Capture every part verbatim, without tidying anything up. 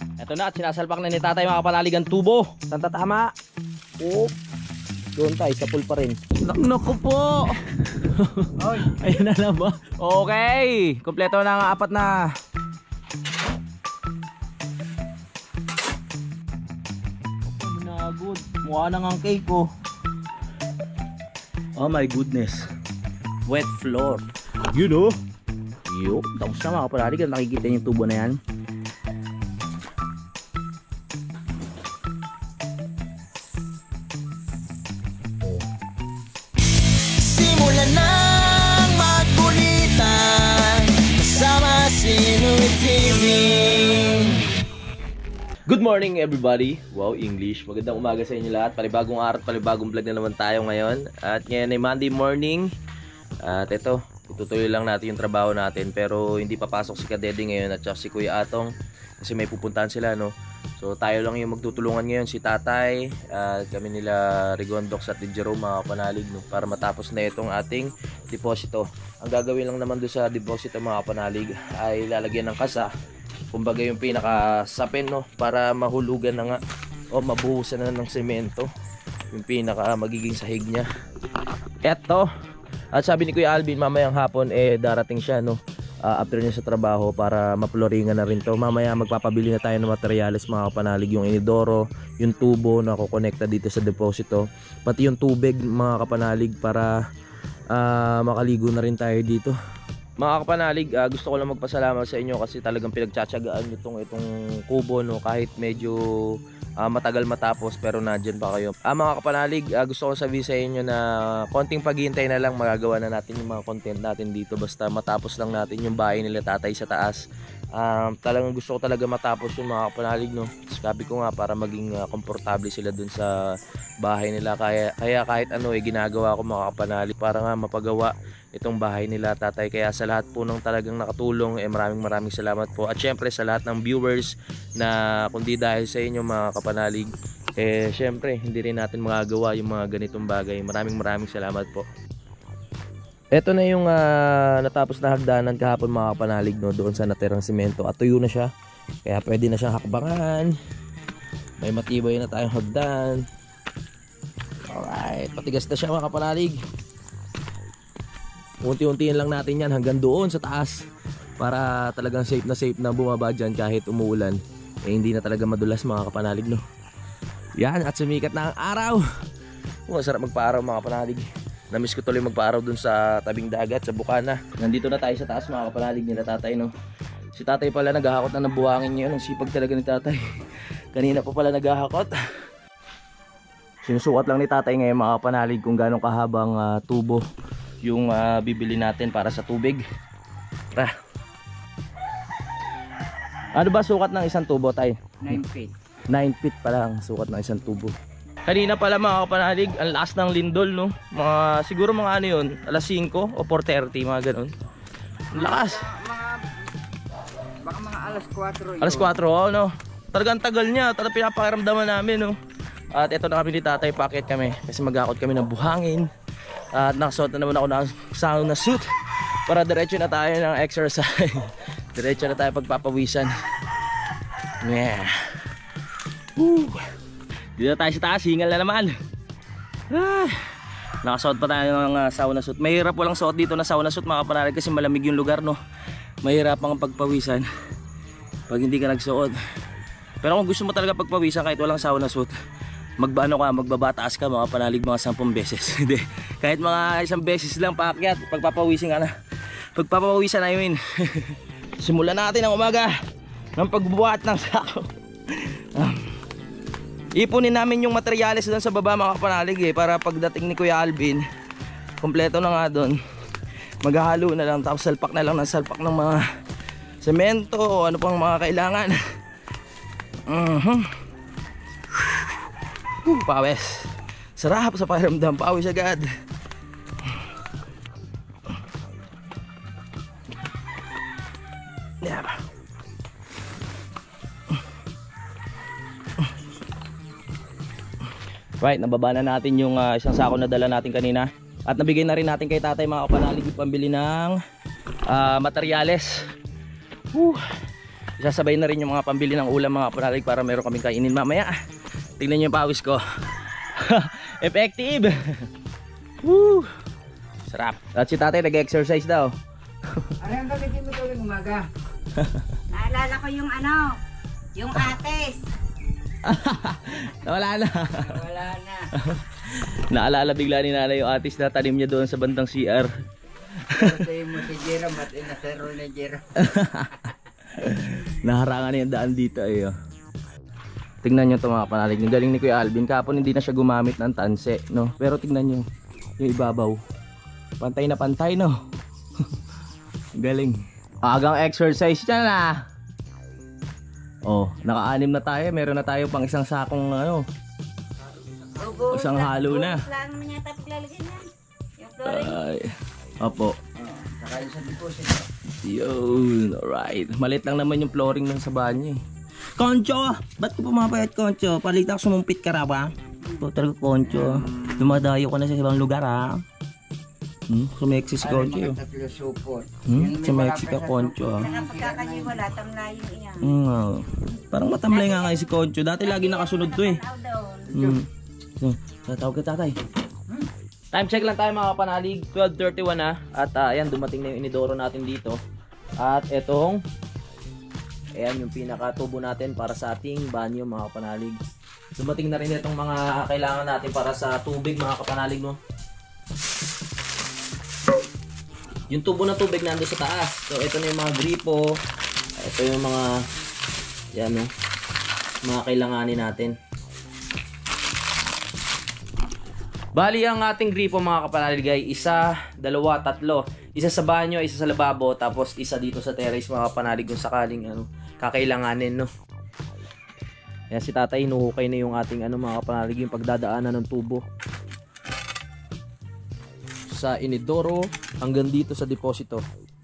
Ito na at sinasalpak na ni tatay mga kapanalig ang tubo. Saan tatama? Oh, doon tayo sa pool pa rin. Naku po. Ayun na lang ba? Okay, kompleto na ang apat na. Good. Mukha na ang cake ko. Oh my goodness. Wet floor. You know? Yo, tapos na mga kapanalig. Nakikita yung tubo na yan. Simulan ng magkulitan kasama si Louie T V. Good morning everybody. Wow, English. Magandang umaga sa inyo lahat. Palibagong araw at palibagong vlog na naman tayo ngayon. At ngayon ay Monday morning. At ito, itutuloy lang natin yung trabaho natin. Pero hindi papasok si Kadede ngayon at si Kuya Atong. Kasi may pupuntahan sila, no? So tayo lang yung magtutulungan ngayon, si Tatay. At kami nila Rigondox at Jerome mga kapanalig, no? Para matapos na itong ating deposito. Ang gagawin lang naman doon sa deposito mga kapanalig ay lalagyan ng kasa. Kumbaga yung pinaka-sapin, no, para mahulugan na nga o mabuhusan na ng semento yung pinaka magiging sahig niya. Eto, at sabi ni Kuya Alvin mamayang hapon eh darating siya, no, uh, after niya sa trabaho para maploringan na rin to. Mamaya magpapabili na tayo ng materyales mga kapanalig, yung inidoro, yung tubo na kukonekta dito sa deposito, pati yung tubig mga kapanalig para uh, makaligo na rin tayo dito. Mga kapanalig, uh, gusto ko lang magpasalamat sa inyo kasi talagang pinagtsatsagaan nyo itong, itong kubo, no? Kahit medyo uh, matagal matapos pero nandyan pa kayo. Uh, mga kapanalig, uh, gusto ko sabihin sa inyo na konting paghihintay na lang magagawa na natin yung mga content natin dito. Basta matapos lang natin yung bahay nila tatay sa taas. Uh, talagang gusto ko talaga matapos yung mga kapanalig, no? Sabi ko nga para maging uh, komportable sila dun sa bahay nila. Kaya, kaya kahit ano eh ginagawa ko mga kapanalig para nga mapagawa itong bahay nila tatay. Kaya sa lahat po ng talagang nakatulong eh maraming maraming salamat po. At syempre sa lahat ng viewers na kundi dahil sa inyo mga kapanalig eh syempre hindi rin natin magagawa yung mga ganitong bagay. Maraming maraming salamat po. Ito na yung uh, natapos na hagdanan kahapon mga kapanalig, no, doon sa natirang simento. At tuyo na siya. Kaya pwede na siyang hakbangan. May matibay na tayong hagdan. Alright, patigas na siya mga kapanalig. Unti-untiin lang natin yan hanggang doon sa taas para talagang safe na safe na bumaba dyan kahit umuulan. Eh hindi na talaga madulas mga kapanalig, no. Yan, at sumikat na ang araw. Oh, sarap magpa-araw mga kapanalig. Namiss ko tuloy magpa-araw dun sa tabing dagat sa Bukana. Nandito na tayo sa taas mga kapanalig nila tatay, no. Si tatay pala naghahakot na ng buhangin niya. Ang sipag talaga ni tatay. Kanina pa pala naghahakot. Sinusukat lang ni tatay ngayon mga kapanalig kung gano'ng kahabang uh, tubo yung uh, bibili natin para sa tubig. Tara. Ano ba sukat ng isang tubo tay? nine feet. nine feet pa lang sukat ng isang tubo. Kanina pala mga kapanalig, ang lakas ng lindol, no? Mga, siguro mga ano yun, alas singko o four thirty, mga ganun. Ang lakas. Mga, baka mga alas kwatro yun. Alas kwatro, oh, no? Talagang tagal niya, talagang pinapakiramdaman namin, no? At ito na kami ni tatay, packet kami kasi mag-akot kami ng buhangin. At nakasuot na naman ako ng sauna suit para diretso na tayo ng exercise. Diretso na tayo pagpapawisan. Yeah. Woo. Dito na tayo sa taas, hingal na naman. Ah. Nakasuot pa tayo ng uh, sauna suit. Mahirap walang suot dito na sauna suit mga kapanalig kasi malamig yung lugar, no. Mahirap ang pagpawisan pag hindi ka nagsuot. Pero kung gusto mo talaga pagpawisan kahit walang sauna suit, magbaano ka, magbabataas ka mga panalig mga sampung beses. Hindi, kahit mga isang beses lang paakyat, pagpapawisin ka na. Pagpapawisan na yun. Simulan natin ang umaga ng pagbubuhat ng sako. Ipunin namin yung materyales doon sa baba mga panalig eh, para pagdating ni Kuya Alvin, kompleto na nga doon. Maghahalo na lang, tapos salpak na lang ng salpak ng mga semento o ano pang mga kailangan. Uh-huh. Uh, pawis. Sarap sa pakiramdam, pawis agad. Yeah. Right, nababa na natin yung uh, isang sako na dala natin kanina. At nabigay na rin natin kay tatay mga kapanalig yung pambili ng uh, materyales. Whew. Isasabay na rin yung mga pambili ng ulam mga kapanalig para meron kaming kainin mamaya. Tingnan nyo yung pawis ko. Effective. Woo! Sarap. At si tatay nag-exercise daw. Ano yung gamitin mo tuwing umaga? Naalala ko yung ano, yung ates. Wala na. Wala na. Naalala bigla ni nanay yung atis na tanim niya doon sa bandang C R. Sabi mo si Jerome at inasero ni Jerome. Naharangan na yung daan dito ay. Tingnan nyo ito mga kapanalig. Yung galing ni Kuya Alvin. Kapon hindi na siya gumamit ng tanse, no? Pero tingnan nyo yung ibabaw. Pantay na pantay, no? Galing. Agang exercise dyan na. Oh, naka-anim na tayo. Meron na tayo pang isang sakong ano. Ubus Isang halo na. Ubus lang naman yata paglalagyan yan. Yung flooring. Ay, opo. Saka yung sa deposit. Yun, alright. Malit lang naman yung flooring ng sa banyo eh. Koncho! Ba't ko pumapayat, Koncho? Palita ko sumumpit ka ra ba? Ito talaga, Koncho. Dumadayo ko na sa ibang lugar, ha? Hmm? Sumeksi si Koncho, Ay, yun. mga tatlo supot. Hmm? Yung may Sumeksi wala ka, pa sa Koncho, ha? Saka pagkakaniwala, tamlayin iyan. Hmm, ah. Parang matamlay nga ngayon si Koncho. Dati lagi nakasunod to, eh. Tanaw doon. Hmm. So, tatawag ka, tatay. Time check lang tayo mga kapanalig. twelve thirty-one na. At uh, ayan, dumating na yung inidoro natin dito. At etong ayan yung pinakatubo natin para sa ating banyo mga kapanalig. Dumating na rin itong mga kailangan natin para sa tubig mga kapanalig, no? Yung tubo na tubig nando sa taas. So ito na yung mga gripo. Ito yung mga yan, no? Mga kailanganin natin. Bali ang ating gripo mga kapanalig ay isa, dalawa, tatlo. Isa sa banyo, isa sa lababo, tapos isa dito sa terrace mga kapanalig kung sakaling ano, kakailanganin, no. Yan si tatay inuhukay na yung ating ano mga kapanalig, yung pagdadaanan ng tubo sa inidoro hanggang dito sa deposito.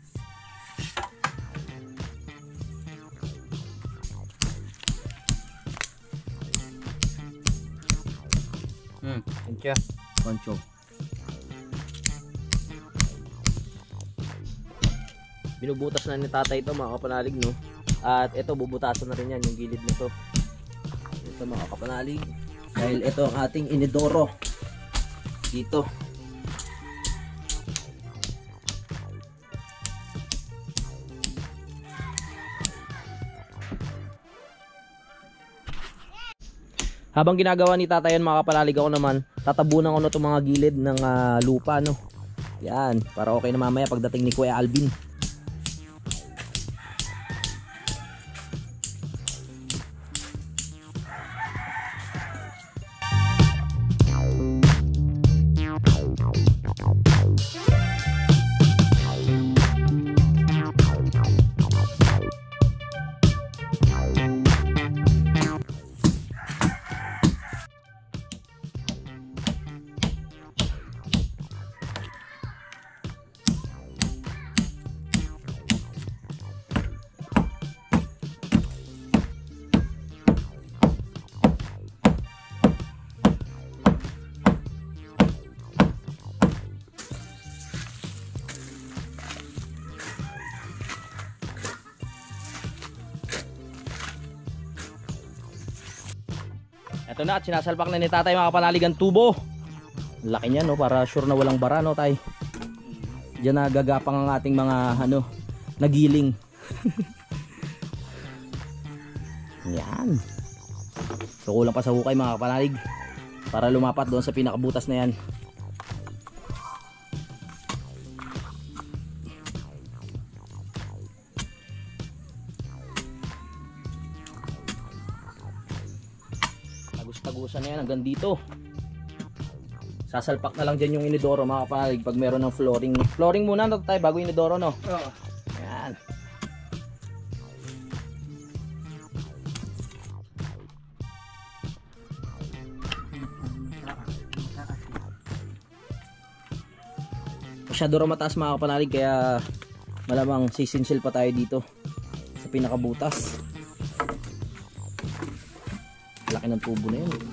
Hmm, Koncho. Koncho. Binubutas na ni tatay ito mga kapanalig, no? At ito bubutasan na rin yan yung gilid nito. Ito mga kapanalig. Dahil ito ang ating inidoro dito. Habang ginagawa ni tatay yan mga kapanalig, ako naman tatabunan ko na itong mga gilid ng uh, lupa, no? Yan, para okay na mamaya pagdating ni Kuya Alvin. Ito na at sinasalpak na ni tatay mga kapanalig ang tubo. Laki niya, no, para sure na walang bara, no, tay. Diyan na gagapang ang ating mga ano, nagiling. Yan. So kulang pa sa hukay mga kapanalig para lumapat doon sa pinakabutas na yan. Tagusan na yan hanggang dito. Sasalpak na lang dyan yung inidoro mga kapanalig pag meron ng flooring. Flooring muna na tayo bago inidoro, no? Oo. Yan. Masyado raw mataas mga kapanalig kaya malamang sisinsil pa tayo dito sa pinakabutas. Laki ng tubo na yun.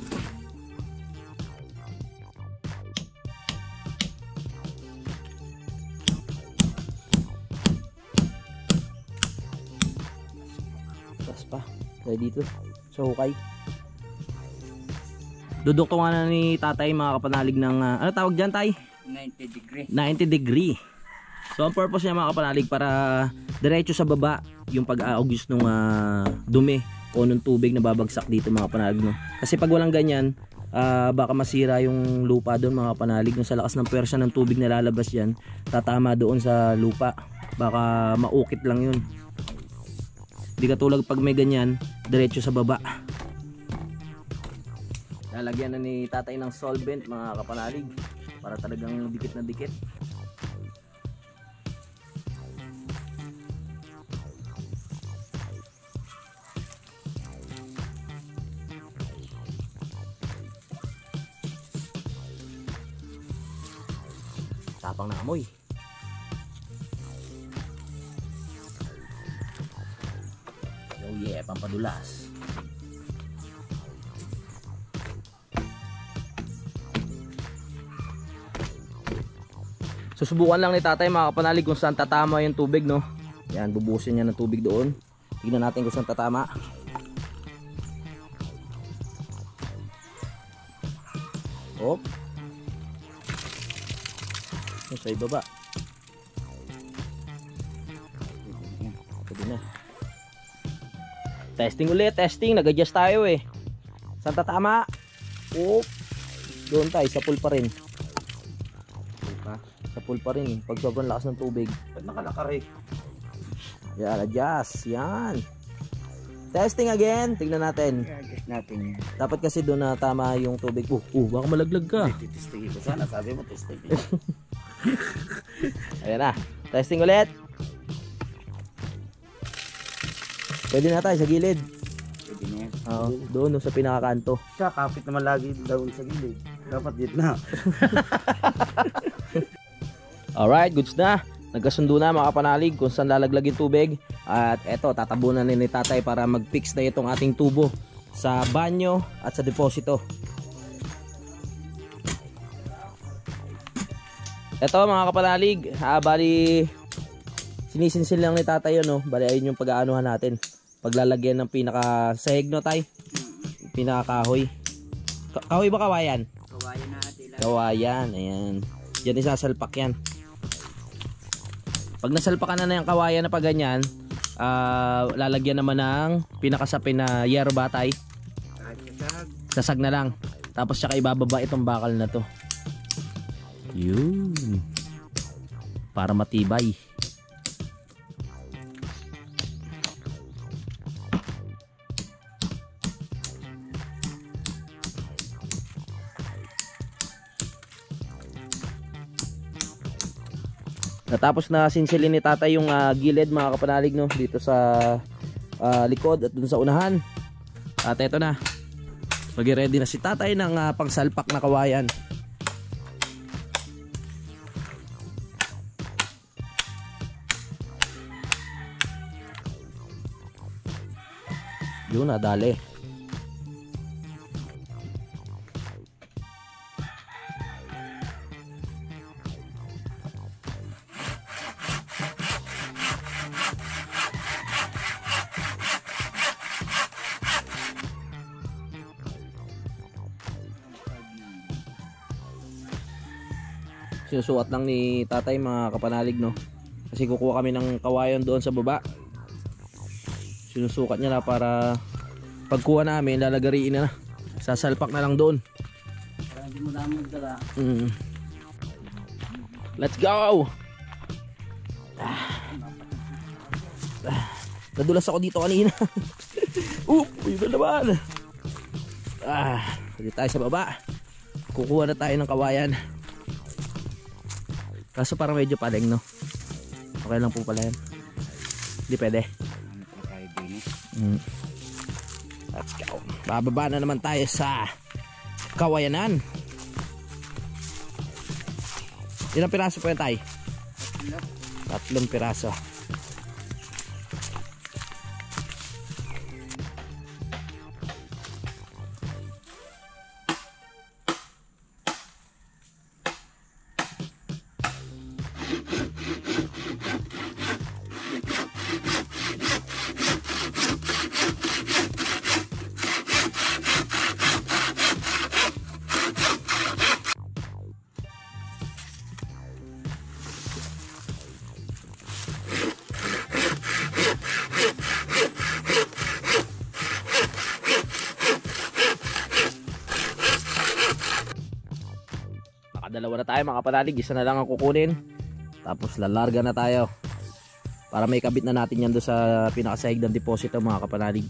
Tayo dito sa hukay. Duduktungan na ni tatay mga kapanalig ng uh, ano tawag dyan tay? ninety degree. ninety degree. So ang purpose niya mga kapanalig para diretso sa baba yung pag-aagos ng uh, dumi o ng tubig na babagsak dito mga kapanalig, no? Kasi pag walang ganyan, uh, baka masira yung lupa doon mga kapanalig, no? Sa lakas ng pwersa ng tubig na lalabas yan, tatama doon sa lupa, baka maukit lang yun. Hindi katulad pag may ganyan, diretso sa baba. Lalagyan na ni tatay ng solvent mga kapanalig para talagang dikit na dikit. Tapang na amoy. Oh yeah, pampadulas. Susubukan lang ni tatay mga kapanalig kung saan tatama yung tubig, no? Yan, bubusin niya ng tubig doon. Tignan natin kung saan tatama. Hop. Yung sa ibaba. Pwede na. Testing ulit, testing. Nag-adjust tayo eh. Saan tatama? Hop. Doon tayo, sa pool pa rin. Sa pool pa rin. Pag sobrang lakas ng tubig. Ba't nakalakari? Yan, adjust. Yan. Testing again. Tignan natin. I-adjust natin yan. Dapat kasi doon na tama yung tubig. Uh, uh baka malaglag ka. Titistingin ko sana. Sabi mo testingin. Ayan na. Testing ulit. Pwede na tayo sa gilid. Pwede na yan. Oo, doon no, sa pinakakanto. Siya, kapit naman lagi doon sa gilid. Dapat dito na. Alright, goods na. Nagkasundo na mga kapanalig kung saan lalaglag yung tubig. At eto, tatabunan na ni tatay para mag-fix na itong ating tubo sa banyo at sa deposito. Eto mga kapanalig, ah, bali sinisinsil lang ni tatay yun, no? Bali ayun yung pag-aanuhan natin. Paglalagyan ng pinaka sahig, no tay? Pinaka-kahoy. Ka kahoy ba kawayan? Kawayan natin lang. Kawayan, ayan. Diyan isasalpak yan. Pag nasalpakan na na yung kawayan na pa ganyan, uh, lalagyan naman ng pinakasapin na yerba tay. Sasag na lang. Tapos saka ibababa itong bakal na to. Yun. Para matibay. Natapos na sinsilin ni tatay yung uh, gilid mga kapanalig, no, dito sa uh, likod at dun sa unahan. At eto na, mag-ready na si tatay ng uh, pangsalpak na kawayan. Yun, nadali. Sinusukat lang ni tatay mga kapanalig, no, kasi kukuha kami ng kawayan doon sa baba. Sinusukat niya na para pagkuha namin lalagariin na, sasalpak na lang doon Para hindi mo namin magdala. mm. Let's go. ah. Ah. Nadulas ako dito kanina. uh, yun na naman. Ah, dito tayo sa baba, kukuha na tayo ng kawayan. Kaso parang medyo paleng, no? Okay lang po pala yan. Hindi pwede. Mm. Let's go. Bababa na naman tayo sa kawayanan. Ilang piraso po yan tayo? Tatlong piraso. Nakadalawa na tayo mga kapanalig. Isa na lang ang kukunin. Tapos lalarga na tayo. Para may kabit na natin yan doon sa pinakasahig ng deposito mga kapanalig.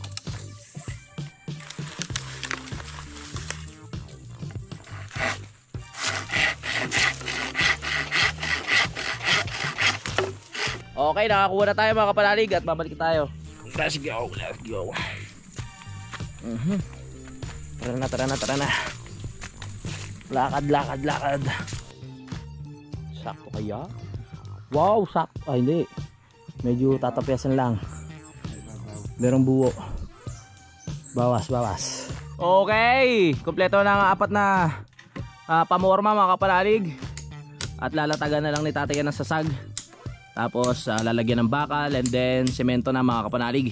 Okay, nakakuha na tayo mga kapanalig at babalik tayo. Let's go, let's go. Uh-huh. Tara na, tara na, tara na. Lakad, lakad, lakad. Sakto kaya? Wow, sakto. Ay, hindi. Medyo tatapyasan lang. Merong buo. Bawas, bawas. Okay, kompleto na ang apat na uh, pamorma mga kapanalig. At lalatagan na lang ni tatay yan ng sasag. Tapos uh, lalagyan ng bakal and then semento na mga kapanalig.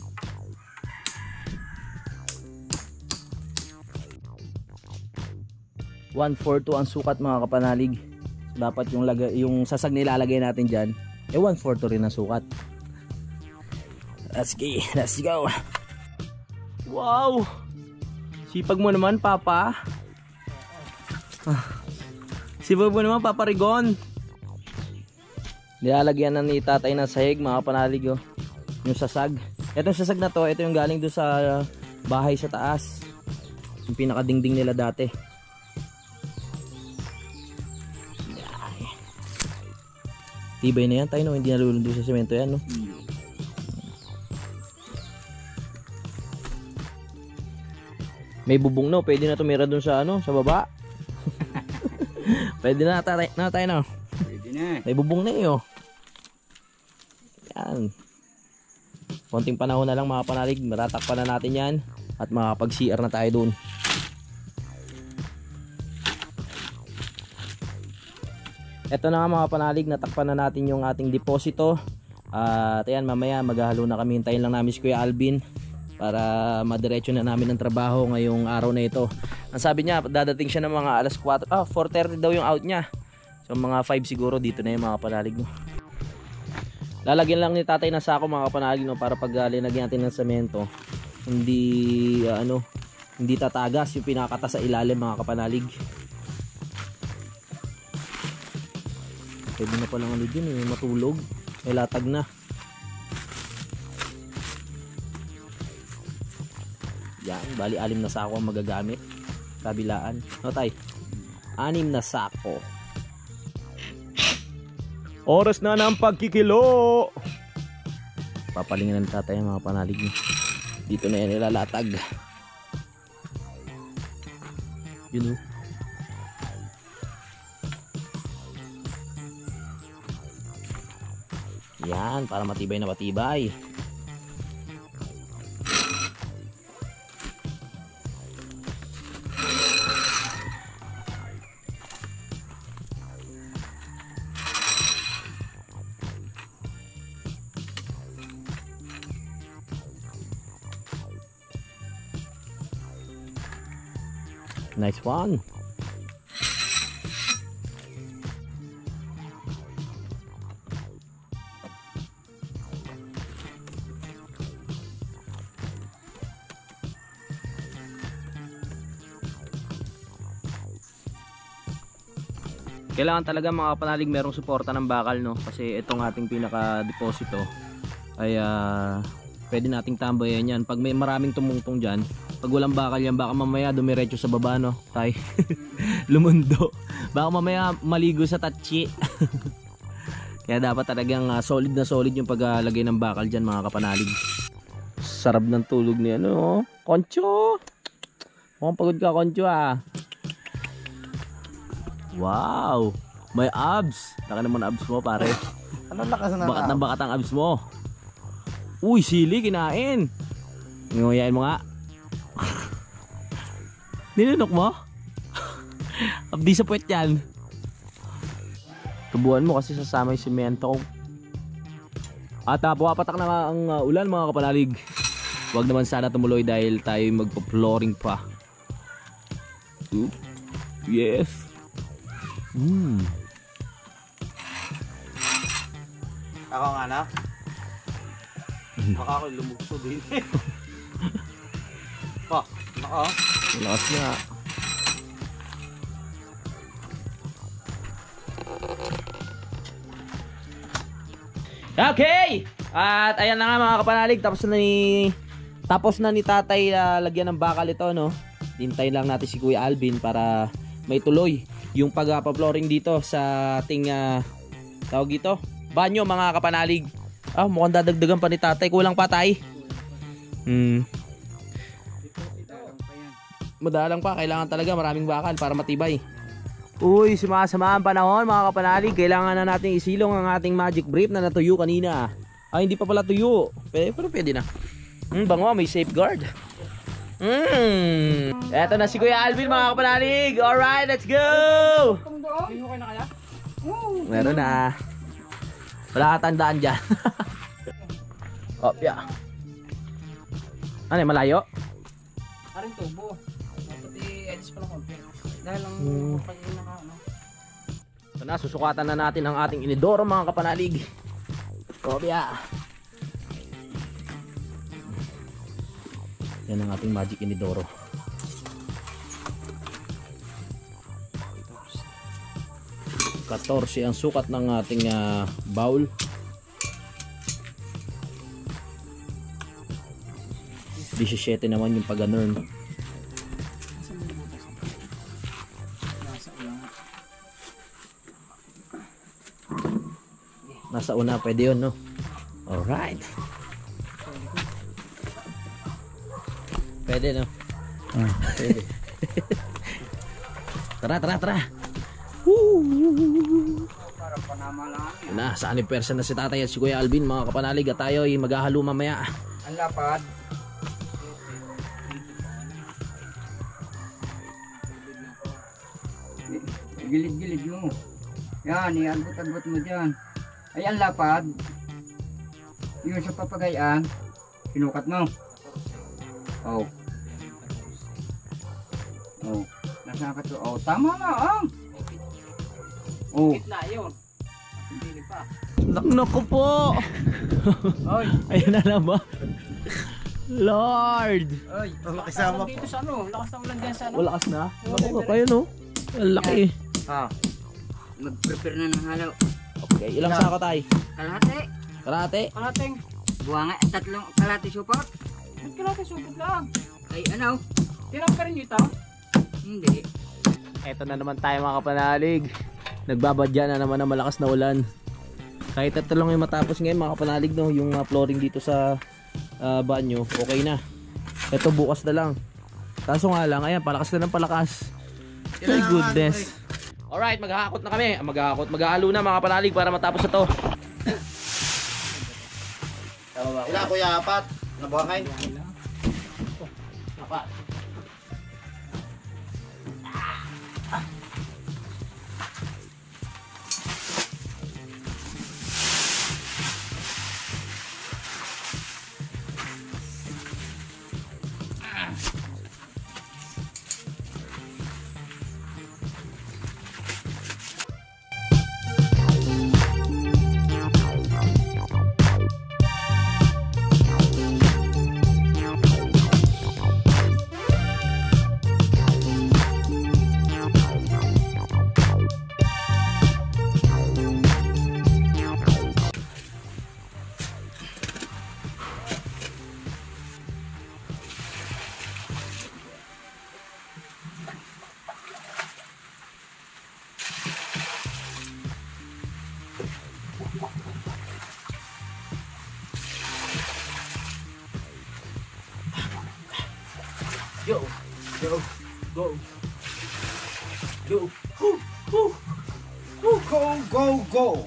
one four two ang sukat mga kapanalig. Dapat yung, lagay, yung sasag nilalagay natin dyan eh one four two rin ang sukat. Let's go, let's go. Wow, sipag mo naman papa. Sipag mo naman Papa Rigon. Nilalagyan na ni tatay ng sahig mga kapanalig, oh. Yung sasag. Itong sasag na to, ito yung galing doon sa bahay sa taas. Yung pinakadingding nila dati. Tibay na yan tayo, no? Hindi nalulundo sa semento yan, no? May bubong, no? Pwede na tumira doon sa ano, sa baba. Pwede na tayo na tayo, no? Pwede na. May bubong na eh, oh. Yan. Konting panahon na lang mga panalig, matatakpan na natin yan at makapag-C R na tayo doon. Ito na nga mga panalig, natakpan na natin yung ating deposito. Uh, at ayan, mamaya maghahalo na kami. Hintayin lang namin si Kuya Alvin para madiretso na namin ang trabaho ngayong araw na ito. Ang sabi niya, dadating siya ng mga alas four, ah, four thirty daw yung out niya. So mga five siguro dito na yung mga panalig mo. Lalagyan lang ni tatay ng sako mga panalig, no, para pag uh, linagyan natin ng semento, hindi uh, ano, hindi tatagas yung pinakata sa ilalim mga kapanalig. Pwede na palang ano dyan eh, matulog. May latag na. Yan, bali anim na sako ang magagamit. Kabilaan. No tay? Anim na sako. Oras na ng pagkikilo. Papalingan ng tatay ang mga panalig niya. Dito na yan ilalatag. Yun o. Yan, para matibay na matibay. Nice one. Kailangan talaga mga panalig merong suporta ng bakal, no, kasi itong ating pinaka deposito ay uh, pwede nating tambayan yan. Pag may maraming tumungtong dyan, pag walang bakal yan, baka mamaya dumiretso sa baba, no, tay. Lumundo. Baka mamaya maligo sa tatsi. Kaya dapat talagang uh, solid na solid yung paglagay ng bakal dyan mga kapanalig. Sarap ng tulog niya, no. Koncho, mukhang pagod ka, Koncho, ah. Wow, may abs. Laka naman abs mo, pare. Anong lakas na? Bakat na bakat ang abs mo. Uy, sili, kinain. Nguyain mo nga. Ninunok mo? Abdi sa puwet yan. Tubuan mo kasi sasama yung simento. At uh, pumapatak na nga ang uh, ulan mga kapanalig. Huwag naman sana tumuloy dahil tayo magpo-flooring pa. Ooh. Yes. Hmm. Ako nga na. Baka ako lumugso din. Pa, naka. Lakas nga. Okay! At ayan na nga mga kapanalig, tapos na ni tapos na ni Tatay uh, lagyan ng bakal ito, no. Hintayin lang natin si Kuya Alvin para may tuloy yung pag-flooring dito sa ating uh, tawag dito, banyo mga kapanalig. Ah, mukhang dadagdagan pa ni Tatay, kulang pa tay. Hmm. Madalang pa, kailangan talaga maraming bakal para matibay. Uy, sumasama ang panahon mga kapanalig. Kailangan na natin isilong ang ating magic brief na natuyo kanina. Ay, hindi pa pala tuyo. Pero, pero pwede na. Hmm, bango, may safeguard. Hmm. Eto na si Kuya Alvin mga kapanalig. Alright, let's go! Hihukay na kaya? Meron na. Wala ka tandaan dyan. Oh, yeah. Ano yung malayo? Aring tubo. Pati edis pa lang konti. Dahil lang Hmm. pag naka ano. Ito na, susukatan na natin ang ating inidoro mga kapanalig. Oh, yeah. Yan ang ating magic inidoro. fourteen ang sukat ng ating uh, bowl. seventeen naman yung pag-anurn. Nasa una, pwede yun, no? Alright. Pwede, no? Ah, pwede. Tara, tara, tara. Woo! Para panama lang. Na, sa anniversary na si Tatay at si Kuya Alvin mga kapanalig, at tayo ay maghahalo mamaya. Ang lapad. Gilid-gilid mo. Yan, iaggot-aggot mo dyan. Ay, ang lapad. Yung sa papagayaan, sinukat mo. Oh. Oh. Nasa ka to. Oh, tama na, ah. Oh. Na yun. Hindi pa. Naku po. Oy. Ayun na naman. Lord. Oy. Lakas na dito sa ano. Lakas na ulan dyan sa ano. Walakas na. Naku, kayo no. Ang laki. Ah. Mag-prepare na ng halaw. Okay, ilang sako tayo? Kalahati. Karate. Kalating. Buwanga, tatlong kalahati support. Ba't kalating supot lang? Ay, ano? Tirang ka rin ito. Hindi. Eto na naman tayo mga kapanalig. Nagbabadya na naman ng malakas na ulan. Kahit ito lang yung matapos ngayon mga kapanalig, no, yung uh, flooring dito sa uh, banyo, okay na. Ito bukas na lang. Kaso nga lang, ayan, palakas na ng palakas. My goodness. Alright, maghahakot na kami. Maghahakot, maghahalo na mga kapanalig para matapos ito. Ila kuya, apat. Nabuhangay. Apat. Go, go, go, go, woo, woo, woo, Go, go, go.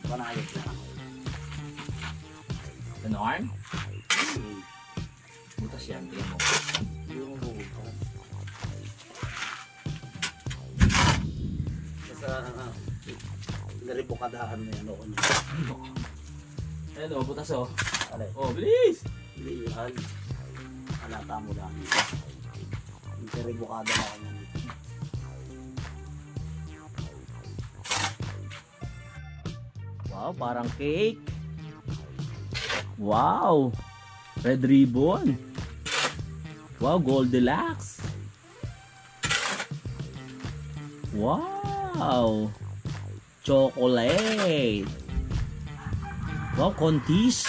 Panayos na. Ano, arm? Butas yan, tingnan mo. Yung bubukas. Basta, uh, naribukadaan mo yan ako niya. Ayan o, butas o. Alay. Oh, bilis! Hindi yan. Alata mo lang. Yung naribukada na ako niya. Wow, parang cake. Wow! Red ribbon. Wow, Goldilocks. Wow! Chocolate. Wow, contis.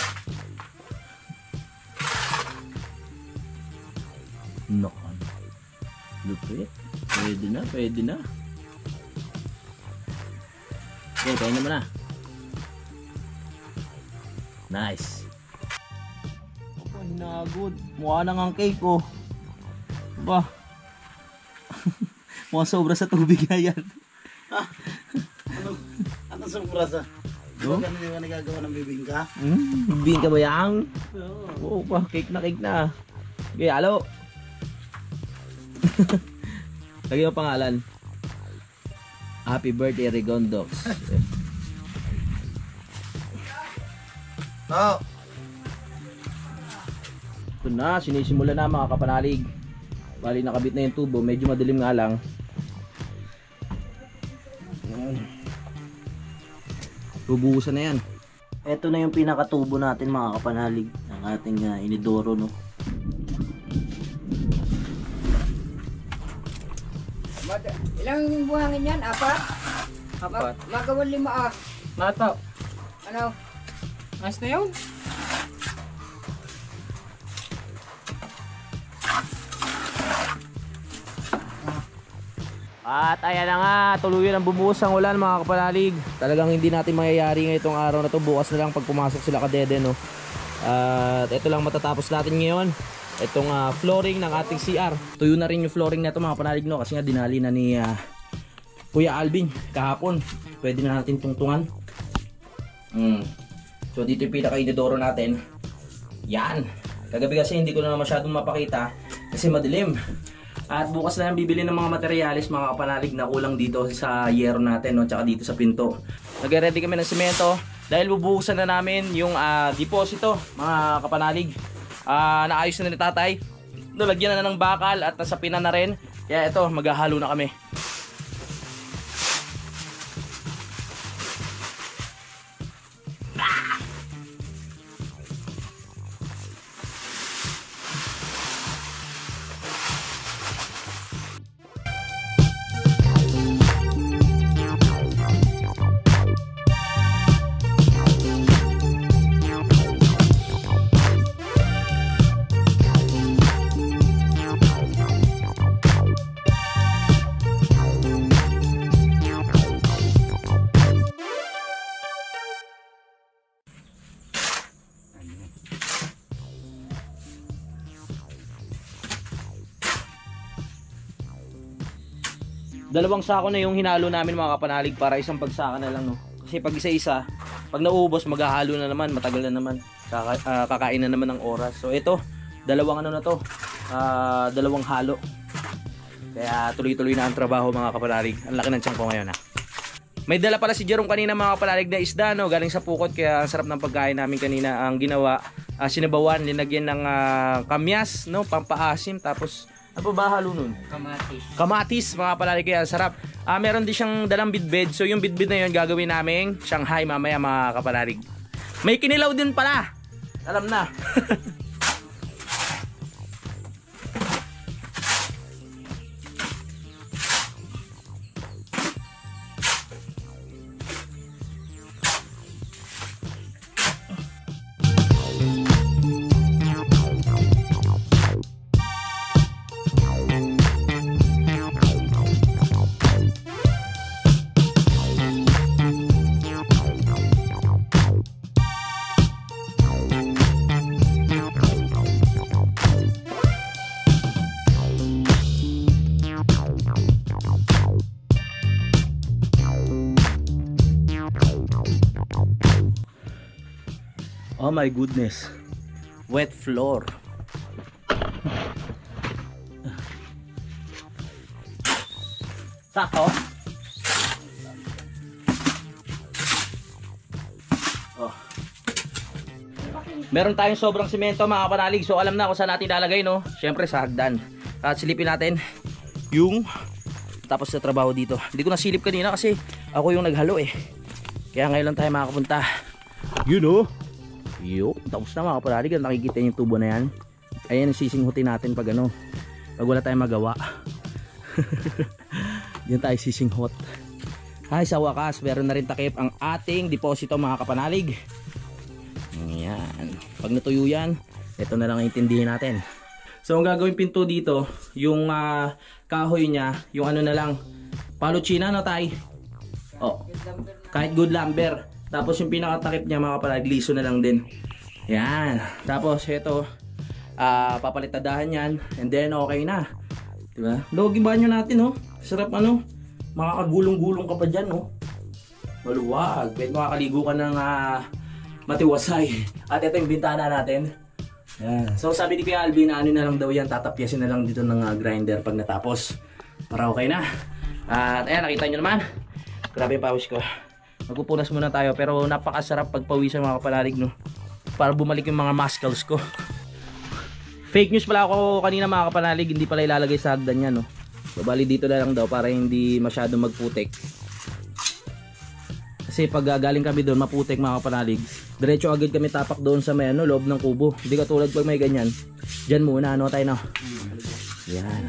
Nakon. Lupit. Pwede na, pwede na. Okay, kain naman na. Nice. Opo, hinagod. Mukha na ngang cake oh. Ba? Mukha sobra sa tubig na yan. Ano? Ano sobra sa? No? Ganun yung nagagawa ng bibingka? Hmm, bibingka ba yang? Oo pa, cake na cake na. Okay, halo. Lagyan mo pangalan. Happy birthday, Rigondox. Oo. Ito na, sinisimula na mga kapanalig. Bali nakabit na yung tubo, medyo madilim nga lang. Bubuhusan na yan. Ito na yung pinakatubo natin mga kapanalig ng ating uh, inidoro no. Mad- Ilang buhangin yan? Apat? Apat. Mag- Magawal lima ah. Nata. Ano? Ayos na yun. At ayan na nga, tuluyan ang bumuhos ang ulan mga kapanalig. Talagang hindi natin mayayari ngayong araw na to. Bukas na lang pag pumasok sila kadede no. At ito lang matatapos natin ngayon. Itong uh, flooring ng ating C R. Tuyo na rin yung flooring na ito mga kapanalig no. Kasi nga dinali na ni uh, Kuya Alvin kahapon. Pwede na natin tungtungan. Hmm. So dito yung pinaka-inidoro natin. Yan. Kagabi kasi hindi ko na masyadong mapakita kasi madilim. At bukas na lang bibili ng mga materyales mga kapanalig na kulang dito sa yero natin no, tsaka dito sa pinto. Nagre-ready kami ng semento dahil bubuhusan na namin yung uh, deposito mga kapanalig. Uh, naayos na ni tatay. Nalagyan na ng bakal at nasapina na rin. Kaya ito maghahalo na kami. Dalawang sako na yung hinalo namin mga kapanalig para isang pagsaka na lang no. Kasi pag isa-isa, pag nauubos maghahalo na naman, matagal na naman. Kaka, uh, kakain na naman ng oras. So ito, dalawang ano na to, uh, dalawang halo. Kaya tuloy-tuloy na ang trabaho mga kapanalig. Ang laki ng tiyan ko ngayon ha. May dala pala si Jerome kanina mga kapanalig na isda no, galing sa pukot kaya ang sarap ng pagkain namin kanina. Ang ginawa, uh, sinabawan, linagyan ng uh, kamyas no, pampaasim tapos ano ba halo nun? Kamatis. Kamatis mga kapanalig kaya sarap. Ah, meron din siyang dalang bidbid. So yung bidbid na yun gagawin naming Shanghai mamaya mga kapanalig. May kinilaw din pala. Alam na. Oh my goodness. Wet floor. Sakto. Oh. Meron tayong sobrang semento mga kapanalig. So alam na kung saan natin ilalagay, no? Syempre sa hagdan. At silipin natin yung tapos sa trabaho dito. Hindi ko nasilip kanina kasi ako yung naghalo eh. Kaya ngayon lang tayo makakapunta. You know? Yo, tapos na mga kapanalig. Nakikita yung tubo na yan. Ayan yung sisinghutin natin pag ano. Pag wala tayong magawa. Diyan tayo sisinghot. Ay, sa wakas, meron na rin takip ang ating deposito mga kapanalig. Ayan. Pag natuyo yan, ito na lang ang intindihin natin. So, ang gagawin pinto dito, yung uh, kahoy niya, yung ano na lang, paluchina, no, tay? Oh, kahit good lumber. Tapos yung pinakatakip niya mga kapanalig, liso na lang din. Ayan. Tapos, ito, uh, papalitadahan yan, and then okay na. Diba? Logi banyo natin, no? Sarap ano, makakagulong-gulong ka pa dyan, no? Maluwag. Pwede makakaligo ka ng uh, matiwasay. At ito yung bintana natin. Yan. So sabi ni Kuya Alvin na ano na lang daw yan, tatapyasin na lang dito ng uh, grinder pag natapos. Para okay na. At ayan, nakita nyo naman. Grabe yung pawis ko. Magpupunas muna tayo, pero napakasarap pagpawisan mga kapanalig, no? Para bumalik yung mga muscles ko. Fake news pala ako kanina mga kapanalig, hindi pala ilalagay sa hagdan yan, no? So bali dito na lang daw para hindi masyado magputik. Kasi pag galing kami doon maputik mga kapanalig, diretso agad kami tapak doon sa may ano, loob ng kubo. Hindi katulad pag may ganyan. Diyan muna ano tayo, no? Yan.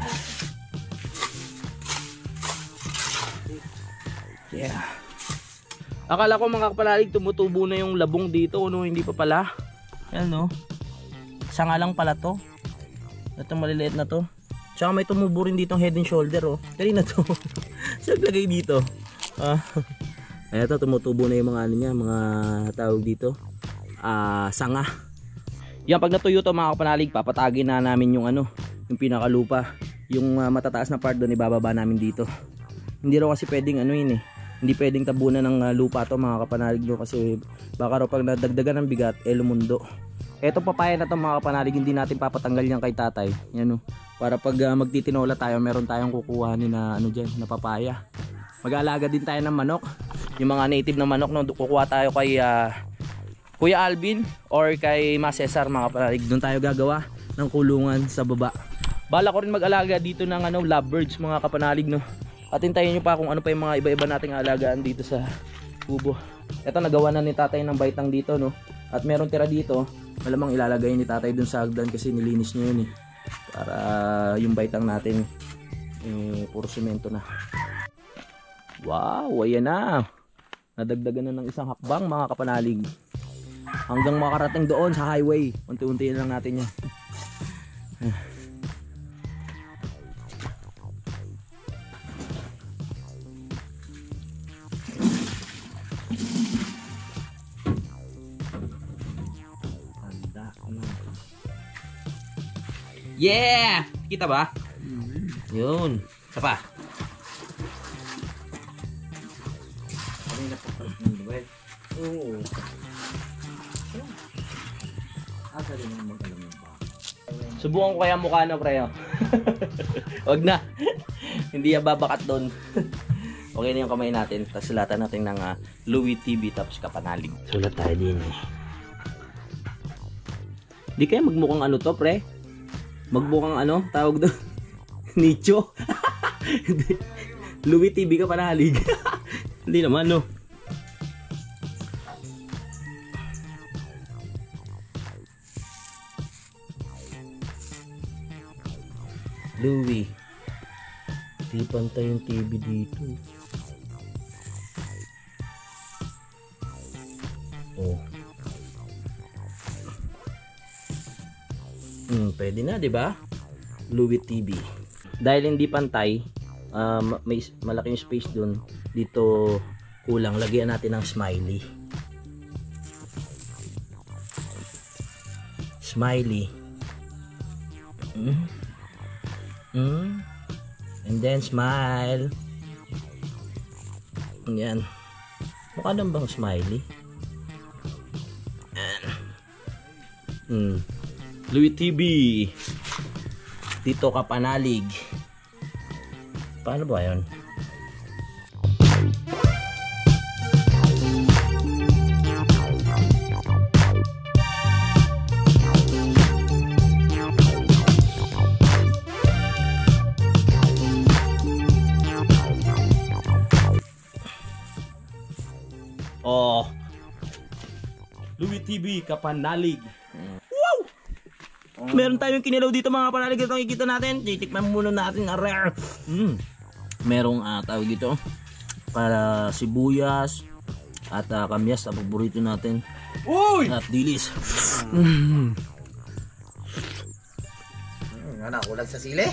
Yeah. Akala ko mga kapanalig tumutubo na yung labong dito, no? Hindi pa pala. Yan, no? Isa nga lang pala to. Ito maliliit na to. Tsaka may tumubo rin dito head and shoulder, oh. Kali na to. Saan lagay dito? Ah. Eto, tumutubo na yung mga ano niya, mga tawag dito. Ah, sanga. Yan, pag natuyo to mga kapanalig, papatagin na namin yung ano, yung pinakalupa. Yung uh, matataas na part doon ibababa namin dito. Hindi raw kasi pwedeng ano yun eh. Hindi pwedeng tabunan ng uh, lupa to mga kapanalig, no? Kasi baka raw pag nadagdagan ng bigat, eh lumundo. Eto papaya na to mga kapanalig, hindi natin papatanggal yan kay tatay. Yan, no? Para pag uh, magtitinola tayo, meron tayong kukuhanin na ano dyan, na papaya. Mag-aalaga din tayo ng manok. Yung mga native na manok, no, kukuha tayo kay uh, Kuya Alvin or kay Ma Cesar mga kapanalig. Doon tayo gagawa ng kulungan sa baba. Bala ko rin mag-alaga dito ng ano, lovebirds mga kapanalig, no. At hintayin nyo pa kung ano pa yung mga iba-iba nating alagaan dito sa kubo. Ito, nagawa na ni tatay ng baitang dito, no. At meron tira dito, malamang ilalagay ni tatay dun sa hagdan kasi nilinis niya yun eh. Para yung baitang natin eh, puro semento na. Wow, ayan na. Nadagdagan na ng isang hakbang mga kapanalig. Hanggang makarating doon sa highway. Unti-unti lang natin yan. Yeah! Kita ba? Yun. Isa pa. Oo. Asa rin ang mag-alam ng ba? Subukan ko kaya mukha na, pre. Wag na. Hindi yan babakat doon. Okay na yung kamay natin. Tapos sulatan natin ng uh, Louis T V tapos kapanalig. Sulat tayo din eh. Di kaya magmukhang ano to, pre? Magmukhang ano? Tawag doon? Nicho? Louis T V kapanalig. Hindi naman, no? Louis. Di pantay yung T V dito. Oh. Hmm, pwede na, 'di ba? Louis T V. Dahil hindi pantay, um, may malaking space doon. Dito kulang, lagyan natin ng smiley. Smiley. Hmm. Mm. And then smile. Yan. Mukha lang bang smiley? Yan. Hmm. Louie T V. Dito ka panalig. Paano ba yun? Oh. Louie T V kapanalig. Wow! Meron tayong kinilaw dito mga kapanalig. Ito nakikita natin. Titikman muna natin na rare. Mm. Merong uh, tawag dito para sibuyas at uh, kamyas na paborito natin. Uy! At dilis. Mm, ano, kulang sa sili?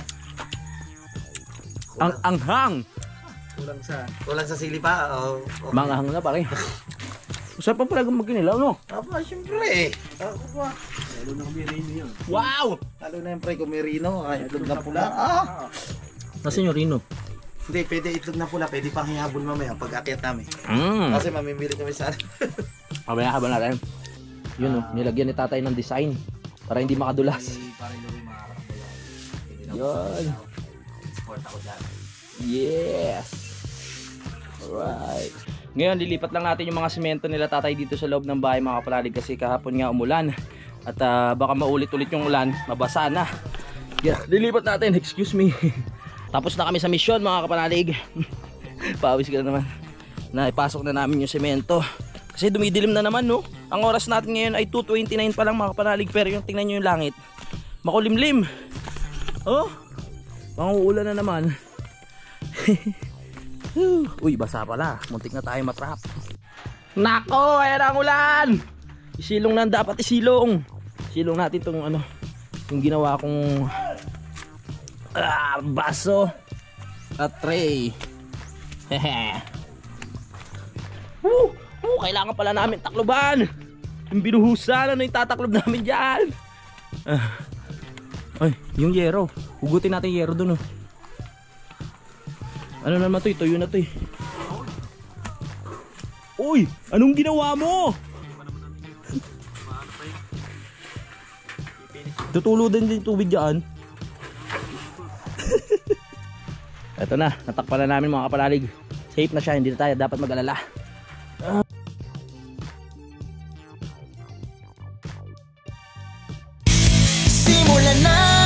Ang anghang. Kulang sa kulang sa sili pa. Oh, okay. Manghang na pare. Usap pa pala magkinilaw no? Aba, syempre eh. Ako pa. Lalo na kung merino yun. Wow! Lalo na yung pre kung merino. Ay, itlog na pula. Ah! Nasa inyo Rino? Hindi, pwede itlog na pula. Pwede pang hihabol mamaya pag akyat namin. Mm. Kasi mamimili kami sa ano. Kabaya ka ba natin? Yun oh, nilagyan ni tatay ng design para hindi makadulas. Para yung lumi makakakbo yan. Yun. Export ako dyan. Yes! Alright. Ngayon, lilipat lang natin yung mga semento nila tatay dito sa loob ng bahay mga kapalalig kasi kahapon nga umulan. At uh, baka maulit-ulit yung ulan, mabasa na. Yeah, lilipat natin, excuse me. Tapos na kami sa misyon mga kapalalig. Pawis ka na naman. Na ipasok na namin yung semento. Kasi dumidilim na naman no. Ang oras natin ngayon ay two twenty-nine pa lang mga kapalalig. Pero yung tingnan nyo yung langit, makulimlim. Oh, manguulan na naman. Uy, basa pala. Muntik na tayo matrap. Nako, ayan ang ulan. Isilong na dapat isilong. Isilong natin tong ano, yung ginawa kong ah, baso at tray. Hehe. Woo! Woo! Kailangan pala namin takloban. Yung binuhusan, ano yung tataklob namin dyan? Ah. Ay, yung yero. Hugutin natin yung yero dun oh. Ano naman to? Tuyo na to eh. Uy! Anong ginawa mo? Tutulo din din tubig dyan. Eto na, natakpan na namin mga kapalalig. Safe na siya, hindi na tayo dapat mag-alala. Simulan na